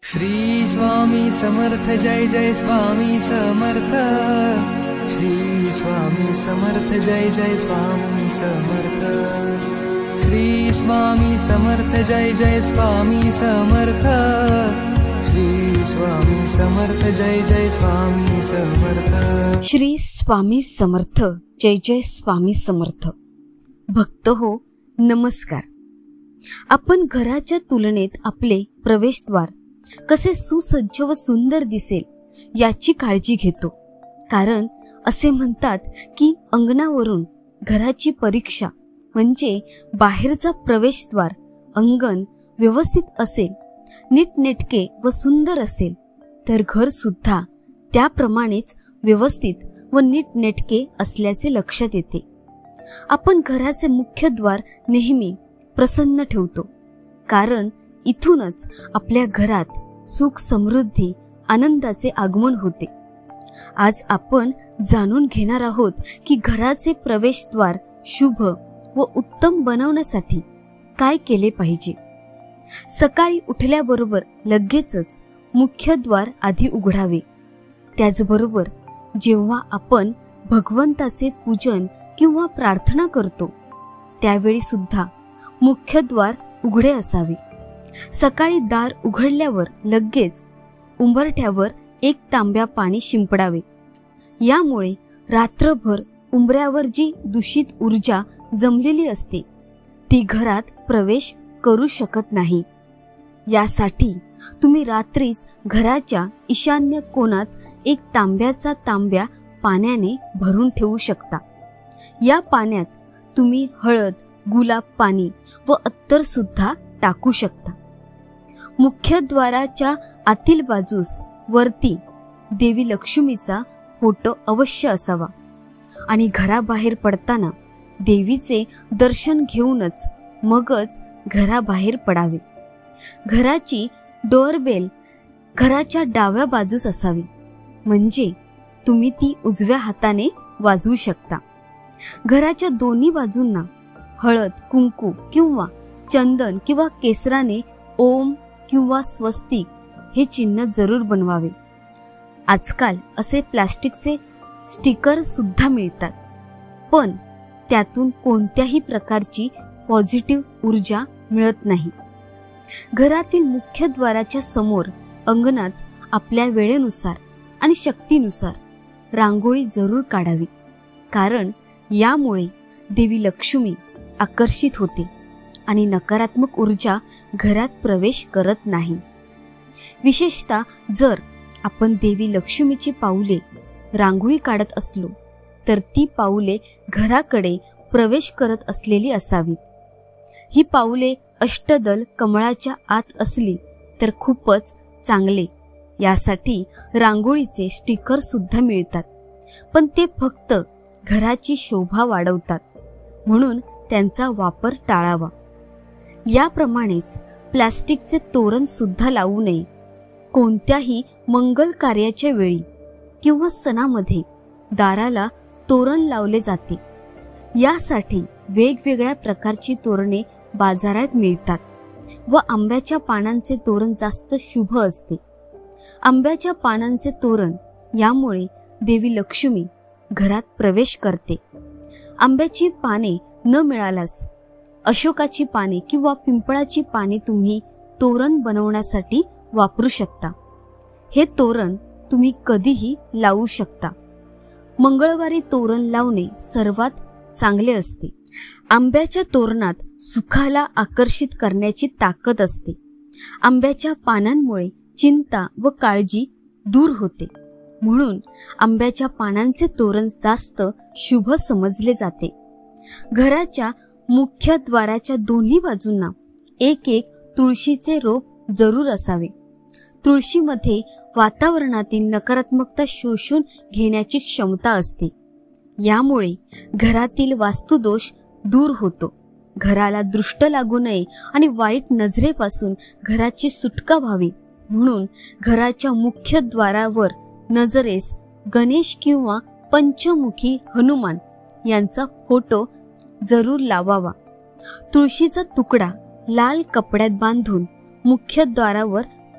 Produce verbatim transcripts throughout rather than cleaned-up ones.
श्री स्वामी समर्थ जय जय स्वामी समर्थ। श्री स्वामी समर्थ जय जय स्वामी समर्थ। श्री स्वामी समर्थ जय जय स्वामी समर्थ। श्री स्वामी समर्थ जय जय स्वामी समर्थ। श्री स्वामी समर्थ जय जय स्वामी समर्थ। भक्त हो, नमस्कार। आपण घराच्या तुलनेत आपले प्रवेशद्वार कसे सुसज्ज व सुंदर दिसेल याची काळजी घेतो, कारण असे म्हणतात की अंगणावरून घराची परीक्षा म्हणजे बाहेरचा प्रवेशद्वार अंगण व्यवस्थित असेल, नीटनेटके व सुंदर असेल तर घर सुद्धा त्याप्रमाणेच व्यवस्थित व नीटनेटके असल्याचे लक्षात येते। आपण घराचे मुख्य द्वार नेहमी प्रसन्न ठेवतो, कारण इथूनच आपल्या घरात सुख समृद्धी आनंदाचे आगमन होते। आज आपण जाणून घेणार आहोत की घराचे प्रवेशद्वार शुभ व उत्तम बनवण्यासाठी काय केले पाहिजे। सकाळी उठल्याबरोबर लगेचच मुख्य द्वार आधी उघडावे। त्याचबरोबर जेव्हा आपण भगवंताचे पूजन किंवा प्रार्थना करतो त्यावेळी सुद्धा मुख्य द्वार उघडे असावे। सकाळी दार उघडल्यावर लगेच उंबरठ्यावर एक तांब्या पाणी शिंपडावे। यामुळे रात्रभर उंबऱ्यावर जी दूषित ऊर्जा जमलेली असते ती घरात प्रवेश करू शकत नाही। यासाठी तुम्ही रात्रीच घराच्या ईशान्य कोणात एक तांब्याचा तांब्या पाण्याने भरून ठेवू शकता। या पाण्यात तुम्ही हळद, गुलाब पाणी व अत्तर सुद्धा टाकू शकता। मुख्य द्वाराच्या आतील बाजूस वरती देवी लक्ष्मीचा फोटो अवश्य असावा आणि घराबाहेर पडताना देवीचे दर्शन घेऊनच मगच घराबाहेर पडावे। घराची डोअरबेल घराच्या डाव्या बाजूस असावी, म्हणजे तुम्ही ती उजव्या हाताने वाजवू शकता। घराच्या दोन्ही बाजूंना हळद, कुंकू किंवा चंदन किंवा केसराने ओम किंवा स्वस्तिक हे चिन्ह जरूर बनवावे। आजकाल असे प्लास्टिकचे स्टिकर सुद्धा मिळतात, पण त्यातून कोणत्याही प्रकारची पॉझिटिव्ह ऊर्जा मिळत नाही। घरातील मुख्य द्वाराच्या समोर अंगणात आपल्या वेळेनुसार आणि शक्तीनुसार रांगोळी जरूर काढावी, कारण यामुळे देवी लक्ष्मी आकर्षित होते आणि नकारात्मक ऊर्जा घरात प्रवेश करत नाही। विशेषतः जर आपण देवी लक्ष्मीची पाऊले रांगोळी काढत असलो तर ती पाऊले घराकडे प्रवेश करत असलेली असावीत। ही पाऊले अष्टदल कमळाच्या आत असली तर खूपच चांगले। यासाठी रांगोळीचे स्टिकर सुद्धा मिळतात, पण ते फक्त घराची शोभा वाढवतात, म्हणून त्यांचा वापर टाळावा। याप्रमाणेच प्लास्टिकचे तोरण सुद्धा लावू नये। कोणत्याही मंगल कार्याच्या वेळी किंवा सणामध्ये दाराला तोरण लावले जाते। यासाठी वेगवेगळ्या प्रकारची तोरणे बाजारात मिळतात व आंब्याच्या पानांचे तोरण जास्त शुभ असते। आंब्याच्या पानांचे तोरण यामुळे देवी लक्ष्मी घरात प्रवेश करते। आंब्याची पाने न मिळाल्यास अशोकाची पाने किंवा पिंपळाची पाने तुम्ही तोरण बनवण्यासाठी वापरू शकता। हे तोरण तुम्ही कधीही लावू शकता। मंगळवारी तोरण लावणे सर्वात चांगले असते। आंब्याच्या तोरणात सुखाला आकर्षित करण्याची ताकद असते। आंब्याच्या पानांमुळे चिंता व काळजी दूर होते, म्हणून आंब्याच्या पानांचे तोरण जास्त शुभ समजले जाते। घराच्या मुख्य द्वाराच्या दोन्ही बाजूंना एक एक तुळशीचे रोप जरूर असावे। तुळशीमध्ये वातावरणातील नकारात्मकता शोषून घेण्याची क्षमता असते। यामुळे घरातील वास्तुदोष दूर होतो। घराला दृष्ट लागू नये आणि वाईट नजरेपासून घराची सुटका व्हावी म्हणून घराच्या मुख्य द्वारावर नजरेस गणेश किंवा पंचमुखी हनुमान यांचा फोटो जरूर लावावा। तुळशीचा तुकडा लाल कपड्यात बांधून मुख्य द्वारावर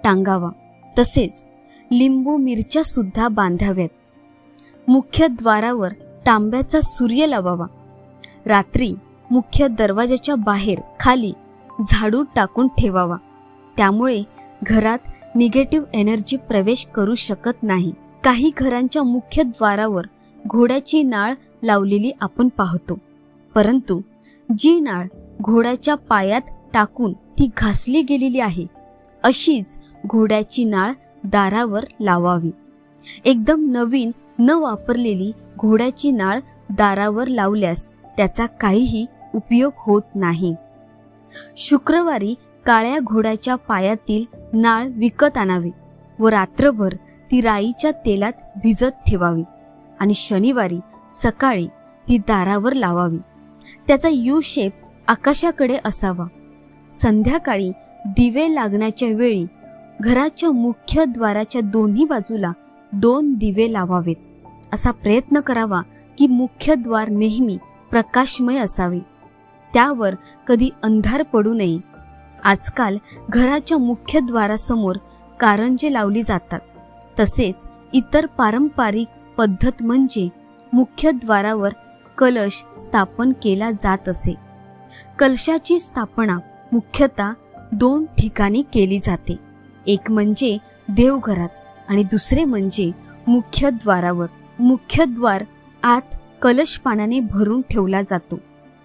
टांगावा. तसेच लिंबू मिरच्या सुद्धा बांधाव्यात. मुख्य द्वारावर तांब्याचा सूर्य लावावा. रात्री मुख्य दरवाजाच्या बाहेर खाली झाडू टाकून ठेवावा. त्यामुळे घरात निगेटिव्ह एनर्जी प्रवेश करू शकत नाही. काही घरांच्या मुख्य द्वारावर घोड्याची नाळ लावलेली आपण पाहतो, परंतु जी नाळ घोड्याच्या पायात टाकून ती घासली गेलेली आहे, अशीच घोड्याची नाळ दारावर लावावी. एकदम नवीन न वापरलेली घोड्याची नाळ दारावर लावल्यास त्याचा काहीही उपयोग होत नाही. शुक्रवारी काळ्या घोड्याच्या पायातील नाळ विकत आणावी व रात्रभर ती राईच्या तेलात भिजत ठेवावी आणि शनिवारी सकाळी ती दारावर लावावी. त्याचा यू शेप आकाशाकडे असावा. संध्याकाळी दिवे लागण्याच्या वेळी घराच्या मुख्य द्वाराच्या दोन्ही बाजूला दोन दिवे लावावेत. असा प्रयत्न करावा की मुख्य द्वार नेहमी प्रकाशमय असावे, त्यावर कधी अंधार पडू नये. आजकाल घराच्या मुख्य द्वारासमोर कारंजे लावली जातात. तसेच इतर पारंपरिक पद्धत म्हणजे मुख्य द्वारावर कलश स्थापन केला जात असे. कलशाची स्थापना मुख्यतः दोन ठिकाणी केली जाते. एक म्हणजे देवघरात आणि दुसरे म्हणजे मुख्य द्वारावर. मुख्य द्वार आत कलश पाण्याने भरून ठेवला जातो.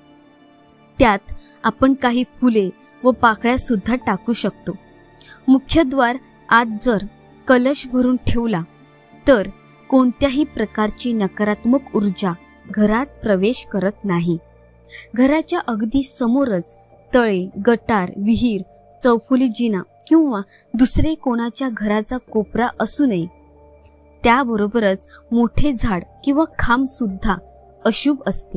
त्यात आपण काही फुले व पाकळ्या सुद्धा टाकू शकतो. मुख्यद्वार आत जर कलश भरून ठेवला तर कोणत्याही प्रकारची नकारात्मक ऊर्जा घरात प्रवेश करत नाही. घराच्या अगदी समोरच तळे, गटार, विहीर, चौफुली जिना किंवा दुसरे कोणाच्या घराचा कोपरा असू नये. त्याबरोबरच मोठे झाड किंवा खांब सुद्धा अशुभ असते.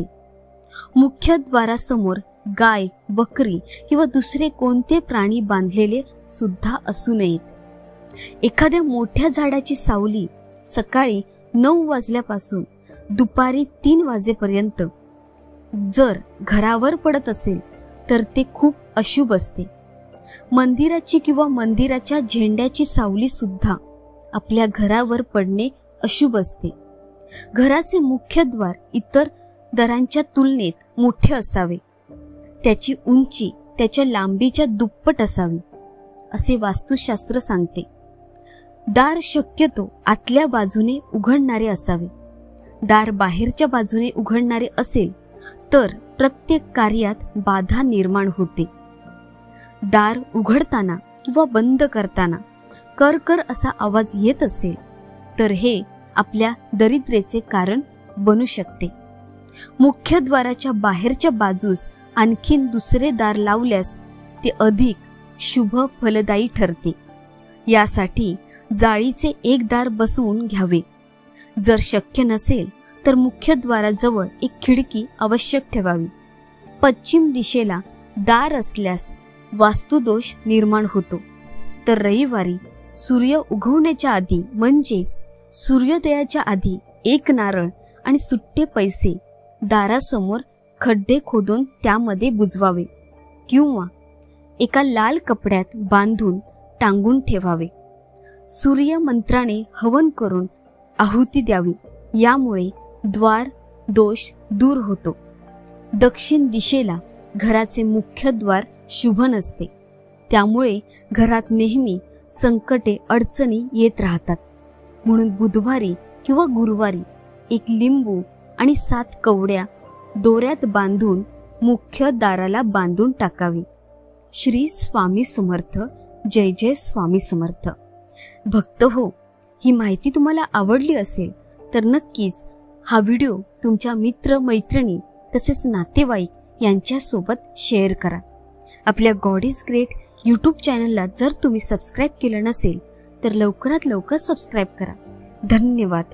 मुख्य द्वारासमोर गाय, बकरी किंवा दुसरे कोणते प्राणी बांधलेले सुद्धा असू नयेत. एखाद्या मोठ्या झाडाची सावली सकाळी नऊ वाजल्यापासून दुपारी तीन वाजेपर्यंत जर घरावर पडत असेल तर ते खूप अशुभ असते. मंदिराची किंवा मंदिराच्या झेंड्याची सावली सुद्धा आपल्या घरावर पडणे अशुभ असते. घराचे मुख्य द्वार इतर दारांच्या तुलनेत मोठे असावे. त्याची उंची त्याच्या लांबीच्या दुप्पट असावी असे वास्तुशास्त्र सांगते. दार शक्यतो आतल्या बाजूने उघडणारे असावे. दार बाहेरच्या बाजूने उघडणारे असेल तर प्रत्येक कार्यात बाधा निर्माण होते. दार उघडताना किंवा बंद करताना करकर असा आवाज येत असेल तर हे आपल्या दरिद्रेचे कारण बनू शकते. मुख्य द्वाराच्या बाहेरच्या बाजूस आणखीन दुसरे दार लावल्यास ते अधिक शुभ फलदायी ठरते. यासाठी जाळीचे एक दार बसवून घ्यावे. जर शक्य नसेल तर मुख्य द्वाराजवळ एक खिडकी आवश्यक ठेवावी. पश्चिम दिशेला दार असल्यास वास्तुदोष निर्माण होतो. तर रविवारी सूर्य उगवण्याच्या आधी म्हणजे सूर्योदयाच्या आधी एक नारळ आणि सुट्टे पैसे दारासमोर खड्डे खोदून त्यामध्ये बुजवावे किंवा एका लाल कपड्यात बांधून टांगून ठेवावे. सूर्य मंत्राने हवन करून आहुती द्यावी. यामुळे द्वार दोष दूर होतो. दक्षिण दिशेला घराचे मुख्य द्वार शुभ नसते. त्यामुळे घरात नेहमी संकटे अडचणी येत राहतात. म्हणून बुधवारी किंवा गुरुवारी एक लिंबू आणि सात कवड्या दोऱ्यात बांधून मुख्य दाराला बांधून टाकावी. श्री स्वामी समर्थ. जय जय स्वामी समर्थ. भक्त हो, ही माहिती तुम्हाला आवडली असेल तर नक्कीच हा व्हिडिओ तुमच्या मित्र मैत्रिणी तसेच नातेवाईक यांच्यासोबत शेअर करा. आपल्या गॉड इज ग्रेट यूट्यूब चॅनलला जर तुम्ही सबस्क्राईब केलं नसेल तर लवकरात लवकर सबस्क्राईब करा. धन्यवाद.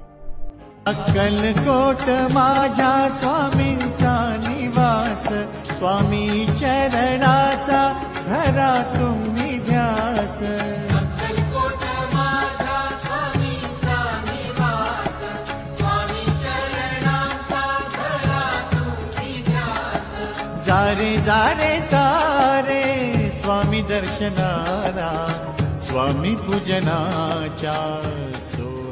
अक्कलकोट माझ्या स्वामींचा निवास, स्वामी चरणाचा धरा तुम्ही ध्यास. अक्कलकोट माझ्या स्वामींचा निवास, स्वामी चरणाचा धरा तुम्ही ध्यास. जारे जारे सारे स्वामी दर्शनाला, स्वामी पूजनाच्या सोयी.